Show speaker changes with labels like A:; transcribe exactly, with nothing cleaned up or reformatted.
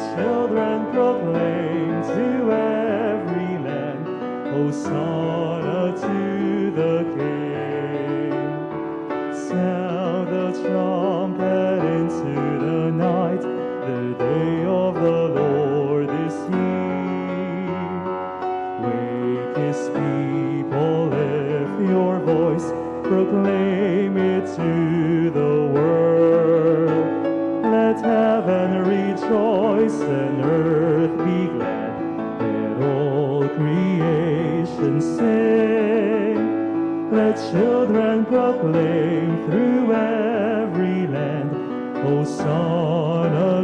A: children proclaim to every land, Hosanna to the King. Sound the trumpet into the night, the day of the Lord is here. Wake his people, lift your voice, proclaim it to the world. Let heaven rejoice and earth be glad, let all creation sing. Let children proclaim through every land, Hosanna